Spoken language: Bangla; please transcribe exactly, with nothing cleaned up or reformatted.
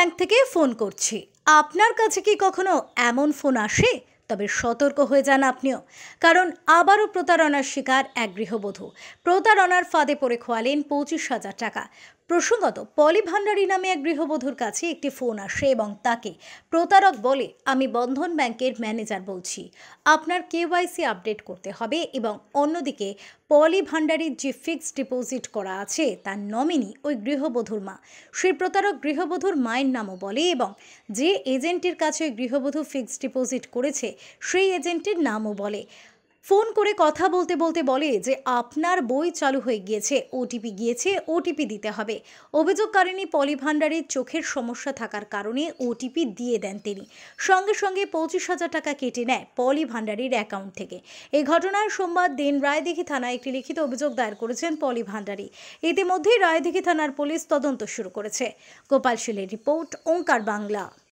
ব্যাংক থেকে ফোন করছি। আপনার কাছে কি কখনো এমন ফোন আসে? তবে সতর্ক হয়ে যান আপনিও, কারণ আবারও প্রতারণার শিকার এক গৃহবধূ। প্রতারণার ফাঁদে পড়ে খোয়ালেন পঁচিশ হাজার টাকা। প্রসঙ্গত, পলি ভান্ডারী নামে এক গৃহবধূর কাছে একটি ফোন আসে এবং তাকে প্রতারক বলে, আমি বন্ধন ব্যাংকের ম্যানেজার বলছি, আপনার কেওয়াইসি আপডেট করতে হবে এবং অন্যদিকে পলি ভান্ডারীর যে ফিক্সড ডিপোজিট করা আছে তার নমিনি ওই গৃহবধূর মা। সেই প্রতারক গৃহবধূর মায়ের নামও বলে এবং যে এজেন্টের কাছে ওই গৃহবধূ ফিক্সড ডিপোজিট করেছে সেই এজেন্টের নামও বলে। ফোন করে কথা বলতে বলতে বলে যে আপনার বই চালু হয়ে গিয়েছে, ওটিপি গিয়েছে, ওটিপি দিতে হবে। অভিযোগকারিণী পলি ভান্ডারীর চোখের সমস্যা থাকার কারণে ওটিপি দিয়ে দেন তিনি। সঙ্গে সঙ্গে পঁচিশ হাজার টাকা কেটে নেয় পলি ভান্ডারীর অ্যাকাউন্ট থেকে। এই ঘটনায় সোমবার দিন রায়দিঘি থানায় একটি লিখিত অভিযোগ দায়ের করেছেন পলি ভান্ডারী। ইতিমধ্যেই রায়দিঘি থানার পুলিশ তদন্ত শুরু করেছে। গোপাল শীলের রিপোর্ট, ওঙ্কার বাংলা।